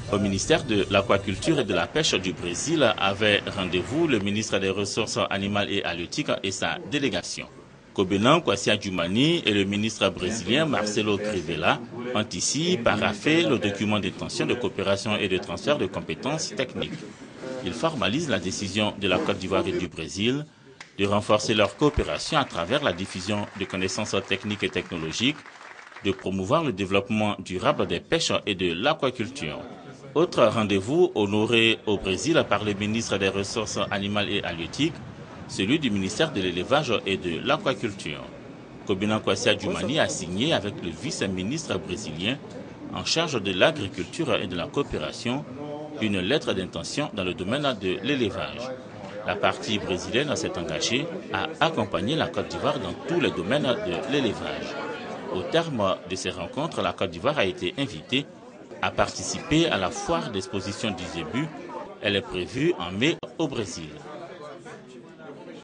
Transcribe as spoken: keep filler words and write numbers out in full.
Au ministère de l'Aquaculture et de la Pêche du Brésil avait rendez-vous le ministre des Ressources animales et halieutiques et sa délégation. Kobenan Kwasi Adjumani et le ministre brésilien Marcelo Crivella ont ici paraphé le document d'intention de coopération et de transfert de compétences techniques. Ils formalisent la décision de la Côte d'Ivoire et du Brésil de renforcer leur coopération à travers la diffusion de connaissances techniques et technologiques, de promouvoir le développement durable des pêches et de l'aquaculture. Autre rendez-vous honoré au Brésil par le ministre des Ressources animales et halieutiques, celui du ministère de l'Élevage et de l'Aquaculture. Kobenan Kwasi Adjumani a signé avec le vice-ministre brésilien en charge de l'agriculture et de la coopération une lettre d'intention dans le domaine de l'élevage. La partie brésilienne s'est engagée à accompagner la Côte d'Ivoire dans tous les domaines de l'élevage. Au terme de ces rencontres, la Côte d'Ivoire a été invitée à participer à la foire d'exposition du zébu. Elle est prévue en mai au Brésil.